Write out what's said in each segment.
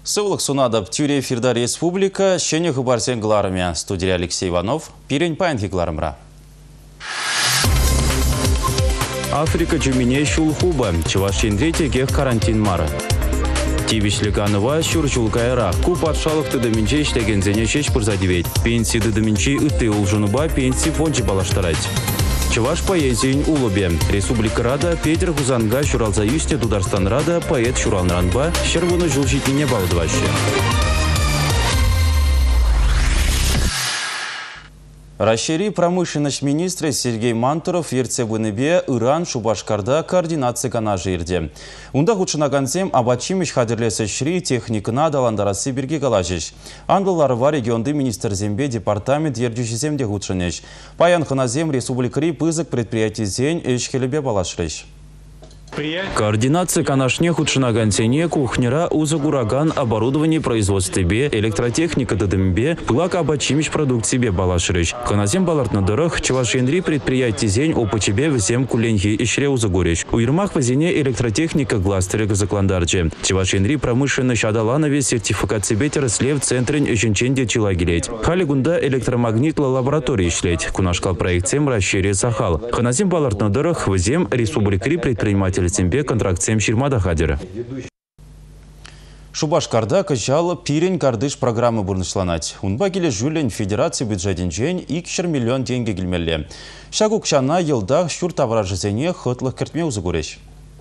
Сывлық сунадып тюре эфирда республика, шене хыбарсен гларымя. Студия Алексей Иванов, пирень паянки гларымра. Африка чумине шулхуба, Чувашинре тегех карантин мары. Тивишликанова шурчулкайра, куп атшалық тыдыминче иштегензене шеш пырзадивет. Пенсии тыдыминче ыты улжунуба пенсии фончи балаштарать. Чуваш поэзиин улубе. Республика Рада Петр Хузанга шуралза юсте Дударстан Рада поэт Шуралнранба щервуну жылжитине балдываще. Расшири промышленность министра Сергей Мантуров ерцебыныбе Иран Шубашкарда координация канажы ирде. Унда худшынаганзем абачимиш хадерлесі шри техникына даландарасы бірге галажиш. Андыларыва регионды министр зембе департамент ердюшіземде худшынеш. Паян хыназем республикари пызык предприятий зень эшкелебе балашрыш. Координация канашне худшынагансене кухнера узагураган оборудование производства бе, электротехника дадымбе, плак абачимиш продукции балашрыш. Ханазем балартнадырых Чувашинри предприятий зень опычебе всем куленьхи ишре узагуриш. У Ирмах вазине электротехника гластерега закландарче. Чувашинри промышленность адаланове сертификации бетерсле в центре еженченде чилагилеть. Халигунда электромагнитла лаборатории ишлеть. Кунашкал проектсем расшире сахал. Ханазем балартнадырых вазем республикари предприниматель Цембе контрактсем ширмада хадера. Шубашкарда кыжал пирень кардыш программы бурнышланать. Унба келе жүлен федерации бюджетин жен 2 миллион тенге келмелі. Шагук шана елдах шур тавражызене хытлых кертме узыгуреш.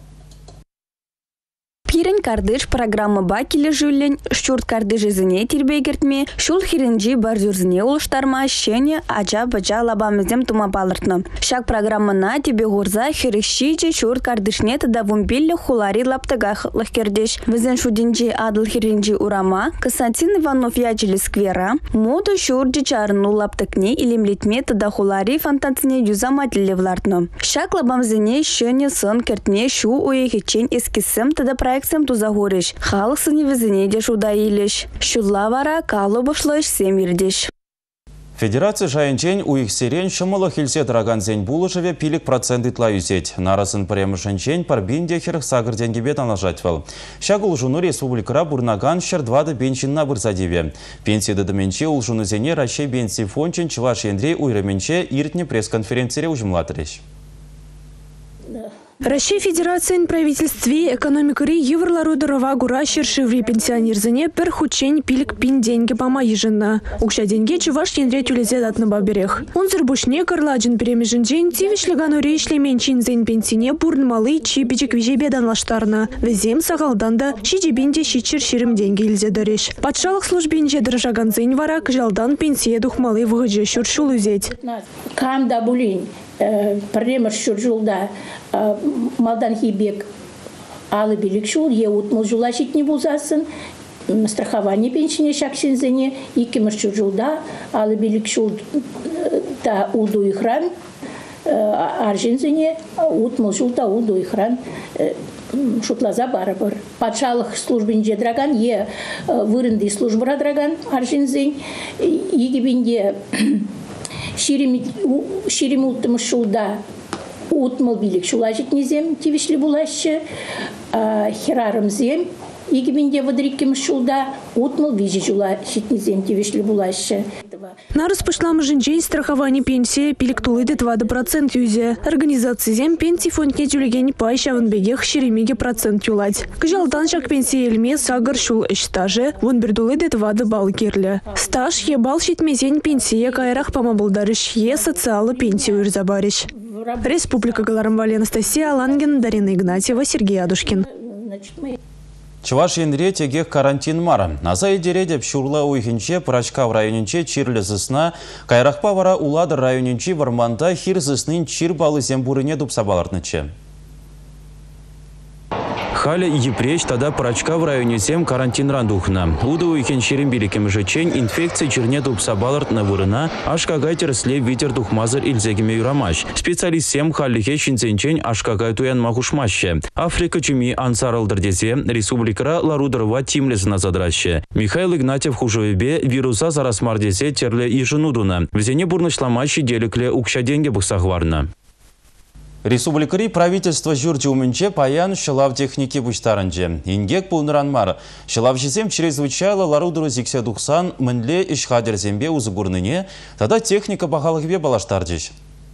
Пирень кардыш программа бакеле жүлен, шурт кардыжызыне тербегертме, шул хиренжи барзюрзыне улыштарма, шене ача-бача лабамыздем тума балыртны. Шак программына тебе гурза хирещичи шурт кардышне тада вумбелле хулари лаптыгах лахкердеш. Візен шудинжи адыл хиренжи урама, Константин Иванов ячили сквера, моду шурджи чарну лаптыкне илемлетме тада хулари фантанцыне юзаматиле влартны. Шак лабамзыне шене сын кертне шу уехичен эскисем тада проект Сем тузагориш, халық сыне візіне де шуда елеш. Шулла вара калы бұшлыш семирдеш. Федерация жайынчен уих серен шымылы хилсе драганзен булышеве пилік процент итла юзет. Нарасын премышынчен парбинде херх сагыр денгебе танажатвал. Шагул жуну республикара бурнаган шердвады бенчинна бұрзадеве. Пенсияды дыменче улжуну зене Рашей бенсий фончен Чуваш Ендре уйрыменче иртне пресс-конференцире ужимлатыреш. Россия Федерация правительстве экономикари еврларудырова гура шершиври пенсионерзіне пір хучень пилік пин деньги пама ежінна. Укша деньги Чуваш Ендре тюлезе датныба берех. Он зырбушне кырладжын перемежінжен тивишліган урешлемен чинзен пенсине бурнмалы чипичек вижебедан лаштарна. Везем сағалданда шичебенде шичер ширим деньги илзе дөреш. Патшалық службенже дыржаганзен варак жалдан пенсия духмалы вғыджы шуршул үзет. Камда булин. Премер шуржулда малдан хибек алы билик шул еутмыл жулашит не бузасын страхование пенсине шаксинзене икимер шуржулда алы билик шул та уду ихран аржинзене утмыл жулда уду ихран шутлаза барабар. Патшалық службинже драган е вырынды службыра драган аржинзен егибинде Ширим уттымы шулда утмыл билік шулажит незем тивишли булашы, херарым зем, егеменде вадриккем шулда утмыл вижи шулажит незем тивишли булашы. Нарыс пышламы жинжен страхование пенсия пилік тулыды 20% юзе. Организация зем пенсии фондне тюлеген пай шавынбегех шеремеге процент юлать. Кыжалдан шак пенсия елме сагыр шул эш стажы, вон бірдулыды 20 бал керлі. Стаж ебал шитмезен пенсия кайрах помабылдарыш е социалы пенсию үрзабарыш. Республика Галарымва Анастасия Алангин, Дарина Игнатьева, Сергей Адушкин. Чуваш Ендре тегех карантин мара. Наза идере деп шурла уйхинче Прачка в районинче чирлі зысна, кайрақпа вара уладыр районинче варманда хир зыснын чир балы зембурыне дупсабаларныче. Халя епреч тада Прачка в районе зем карантин рандухна. Уда уйхен ширим биликем жечень инфекция черне дупсабаларт на вырына, аж кагайтер слев витер духмазыр ильзегеме юрамаш. Специалист сем халихе шинценчень аж кагайтуян махушмаще. Африка чуми ансаралдырдезе, республикара ларудырова тимлезна задраще. Михаил Игнатьев хужовебе вируса зарасмардезе терле еженудуна. Везене бурнышламащи деликле укша деньги бухсахварна. Республикари правительство жүрді умінче паян шылав техники бұштарынже. Ингек пулныранмар. Шылав жезем чрезвычайлы ларудыры зиксе дұқсан мінле ішқадерзембе ұзығырныне, тада техника бағалығыбе балаштардыш.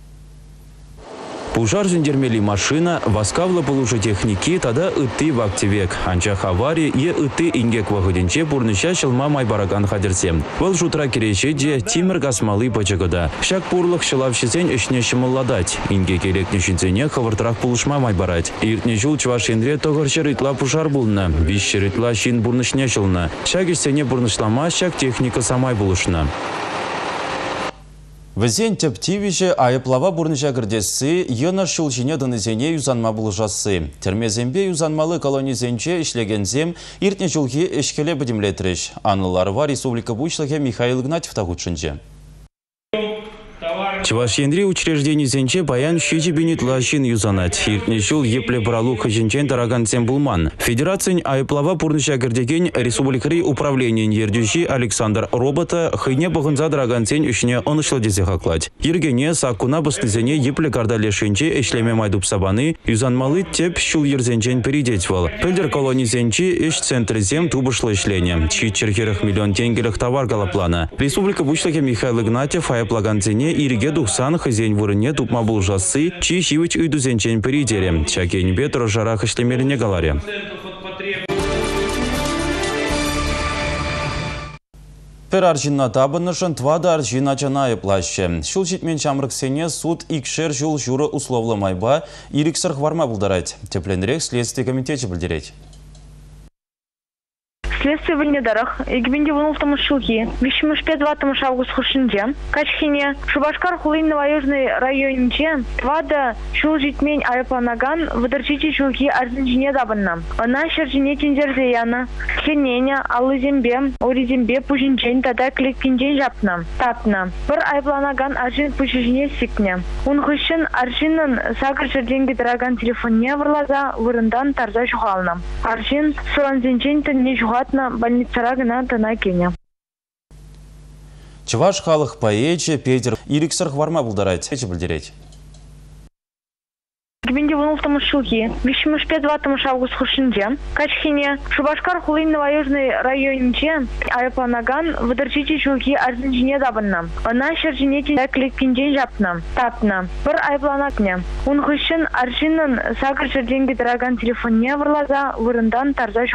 Пужар жендермели машина, васкавлы полужы техники, тада ытты в активек. Анчах аварии и ытты ингек вағыденче бурныша шылма майбараган хадерсем. Вал жутра керешеде тимір гасмалы пачагада. Шак пурлық шылавшесен ішне шымылладать. Ингек элекнешінцене хавыртырақ пулышма майбарать. Иртне жул чвашенре тоғыршы рытла пужар булна. Вишші рытла шин бурнышне шылна. Шак ішсене бурнышлама, шак техника самай булышна. Візен тептивиже айыплава бурныша кірдесі, ена шылжіне дынызене юзанма бұлжасы. Термезембе юзанмалы колонизенче ішлегензем иртне жылғы ішкеле бідімлетіріш. Аныларва Республика Бучлығы Михаил Игнатьев тағутшынже. Чувашенри учреждений зенче баян щичи бенитла шин юзанать. Иртне жыл епле бралу хажинчен тараган булман. Федерациян айыплава пурныша кірдеген Республикари управлениен ердюши Александр Робота хыйне бұғынза дарагансен үшіне онышлы дезе хақлать. Ергене сакуна бұстызене епле кардалешінче эшлеме майдуп сабаны юзанмалы теп шул ерзенчен передетвал. Пельдер колонизенче эш центризем тубышлы ишлене. Чичерхерых миллион тенгелых товар галаплана. Республика Бучлығы Михаил Игнатьев айыплагансене ириге духсан хозяин вырыне тупма булжасы, чи шивыч уйдузенчен передере. Чакенбе трожарах ишлемеліне галаре. Пер аржинна табынышын твада аржина чанайы плаще. Шул житмен чамрыксене суд икшер жул журы условлы майба ириксір хварма бұлдарать. Тепленрек следствие комитете білдерет. Следствие выльнедарах, егбенде вынул в том шилки. Вещимыш 5-20 август хушинде. Качхине, Шубашкар хулин на воюжной районинче, твада шул житмень айпанаган, выдержите шилки арзинжине дабанна. Она шержине тензерзеяна, хененя, алызембе, оризембе пужинчень, тада клеткинчень жапна. Тапна. Бір айпанаган аржин пужинчене сикне. Он хушин аржинын сагыр жерденге дыраган телефонне вырлаза, вырындан тарза шухална. Аржин суранзенчень тенне шухат больницара гына тана кене. Чуваш халық поэче Петер ириксір хварма бұлдарать. Эче білдерет. Гбенде вынул в том шилки. Вещимыш 5-20 август хушинде. Качхине, Шубашкар хулин на воюжной районинче, айпанаган, выдержите шилки арзинжине дабанна. Она шержине клеткинчен жапна. Тапна. Бір айпланакне. Он хушин аржинын сагыр жерденге дыраган телефонне вырлаза, вырындан тарза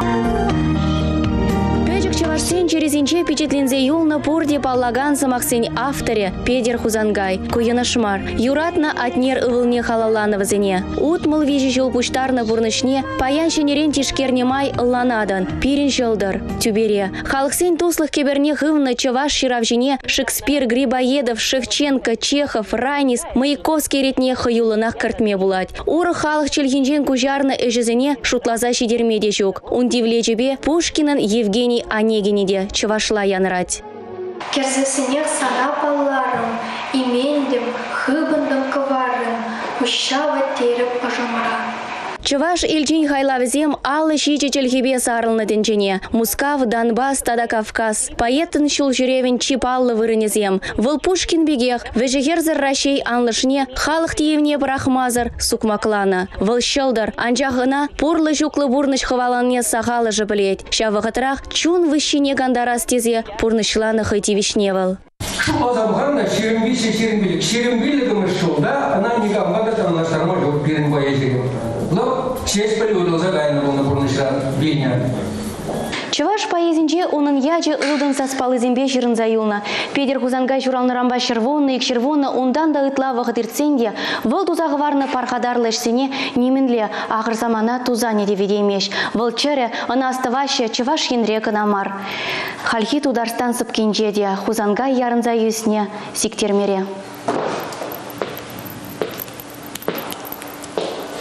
Чавашсен через инче печетлензе юлна пурде паллаган самахсен авторе Педер Хузангай, куена шмар. Юратна атнер ывылне халаланова зене. Утмыл вижи жол пуштарна бурнышне, паян шенерен тишкерне май ланадан, пирин жолдар, тюбере. Халксен туслых кеберне хывна Чаваш ширавжине, Шекспир, Грибоедов, Шевченко, Чехов, Райнис, Маяковский ретне хаюланах картме булать. Ура халых чельгинжен кужарна эжезене шутлаза шидермеде жук. Ундивлечебе Пушкинан Евгений Онегиниде чавашла янрать. Керзесенек сана балларым, имендем, хыбындым кыварым, ущава тереп пожамара. Чаваш Ильчин хайлавзем аллы щичи чельхибе сарылны тенчене. Мускав, Донбасс, тада Кавказ. Поеттын шул жүревен чип аллы вырынезем. Выл Пушкин бегех, вежехерзер ращей анлышне, халық тиевне брахмазыр сукмаклана. Выл щелдар, анчахына пурлы жуклы бурныш хваланне сахалы жыблеть. Шавахатрах чун выщине гандарас тезе пурнышланы хайтивишневал. Шула забханна шерембилик. Шерембилик мы шел, да? Она никак богатая наш нормально перед боязью. Но честь полюбил загайна был на бурныша бедня. Чаваш поезинче унын ячы ылдын саспалы зембе жирын заюлна. Педер Хузангай журалны рамба червонны, ик червонны ундан да ытла вағыт иртсенде, выл тузағы варны пархадарлы ішсене неменле ақыр замана тузане деведеймеш. Выл чере, ына астываще Чаваш енрекы намар. Хальхи тударстан сыпкенже де, Хузангай ярын заюсне сиктермере.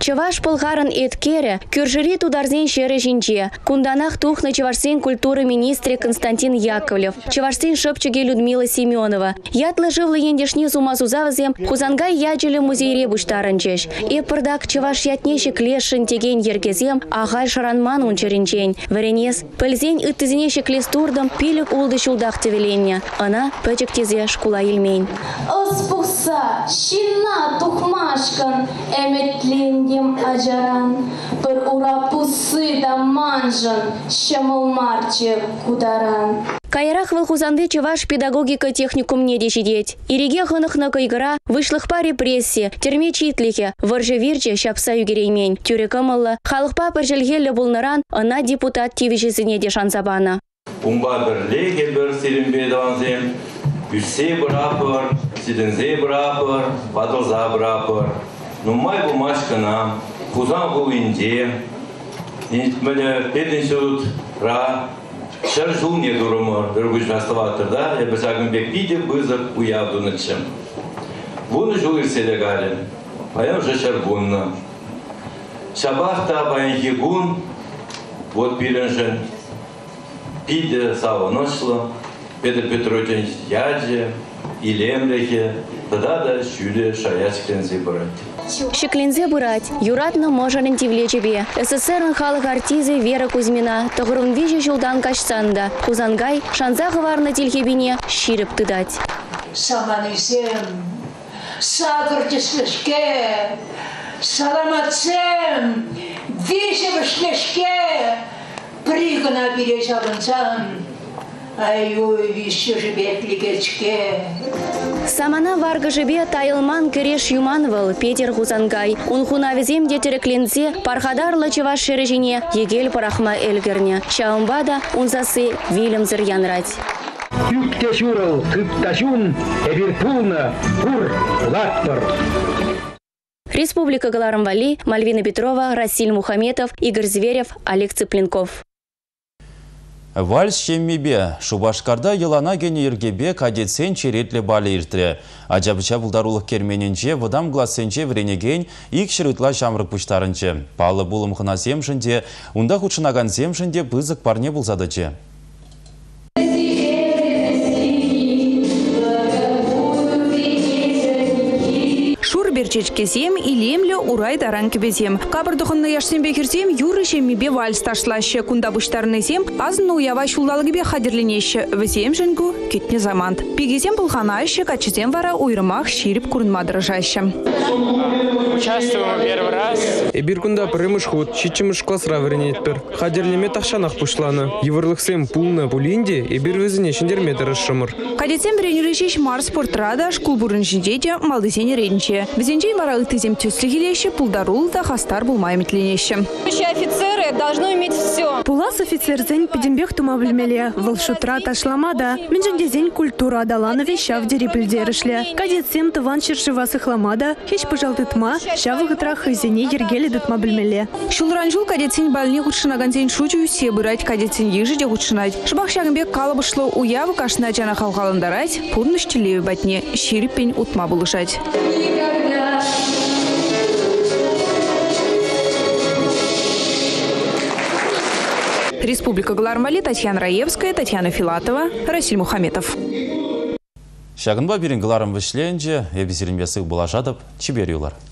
Чаваш полгарын эткере, кюржери тударзен шере жинче. Кунданах тухна Чавашсен культуры министре Константин Яковлев. Чавашсен шепчуге Людмила Семенова. Ятлы живлы ендешни зумазузавзем, хузангай яджелі музейре буштаранчеш. И пырдак Чаваш ятнеші клешін теген ергезем, ағай шаранман унчеринчен. Варенес, пыльзен ыттызенеші клестурдым, пилік улды шулдақ тевеленне. Ана пөчік тезе шкула елмейн. Ыспықса, шина тухмашкан, эметлендем ажаран. Пыр ура пусы да манжан, шамыл марче кударан. Кайрах вылхузанды Чаваш педагогика техникум не дешидеть. Иреге хынықны кайгыра, вышлықпа репрессия, терме читлихе, варжы вирче шапса югереймен. Тюрекамылы, халықпа піржілгелі бұлныран, ана депутат тивишесіне де шансабана. Умба бірлеге бір селімбе даванзем, үсе бұрапыр, сидензе бұрапыр, бадылза бұрапыр. Нумай бумашкана, хузан бұл инде, мені петеншілут ра, шар жул не дұрымыр, бір күш бастыватыр да, бір сағын бек биде бұзық уявдунычым. Бұны жул ирселе галин, паян же шар бұнны. Шабахта баян егун, вот пиренжен, пиде саунышлы, Петр Петрович яджи, илемлехе, тогда да шюле шаяшклензе брать. Шеклензе бырать, юратны можарен тивлечебе. СССР халық артизы Вера Кузьмина, тұғырын вежі жылдан кашсанда. Хузангай шанзағы варны телхебине ширіп тыдать. Саманызем, сагыр теслешке, саламатсем, вежі вішлешке, пригына бере жабынсам. Ай-ой, вище жібетлігечке. Самана варга жібе тайылман кереш юманвал Петер Хузангай. Унхуна везем детереклензе пархадарлы Чаваш шережине егел парахма элгерне. Шаумбада унзасы вилем зырянрать. Юкте шурал, кыпташун, эвирпулна, пур, латпар. Республика Галарам-Вали, Мальвина Петрова, Расиль Мухаметов, Игорь Зверев, Олег Цыпленков. Вальс шеммебе, Шубашкарда елана гене ергебе кадетсен черетле бали иртре. Аджабыча булдарулық кермененче, вадам гласенче вренеген ик шырытла жамрык пуштарынче. Палы булым хына земшінде, унда худшынаган земшінде бызык парне булзадыче. Берчечке зем и лемлю урай таранки безем. Кабырдухынны яшсен бекерзем юры шеммебе вальс ташлаще кунда буштарны зем азны уява шулдалыгыбе хадерленеще. Везем женгу кетне замант. Пегезем булханайще качезем вара уйрымах ширип курынмадырыжаще. Участвуем первый раз. Эбир кунда прымыш ход, чичимыш классра вренетпер. Хадерлеме тахшанах пушлана. Еврлыхсем пулна пулинде, эбир везене шендерметр расшымыр. Кадетсем вренерещеш Марс спортрада шкул бурын жиндеде малдысене рейнче. Везенчей вара ытызем тюслигилеще, пулдарул да хастар булмайметленеще. Офицеры должны иметь все. Пулас офицерзень педембех тума білмеле. Волшутра ташламада. Менжендезень культура адаланы вещав дерепілдерішле. Кадетсем тыван шершива сыхламада. Хеч пожалтытма, шавы гытрах изене ергелі дытма білмеле. Шулранжул кадетсень бальне худшынагансень шучу все бырать кадетсень ежиде худшынать. Шыбах шагымбек калабышло уявы кашна жана халхаландарать. Пурныштелеви батне, ширипень утма булышать. Республика Галарам-Вали, Татьяна Раевская, Татьяна Филатова, Расиль Мухаметов. Шагынба берін Галарам вишленже, ебезерін бесік бұлажадып, чибер юлар.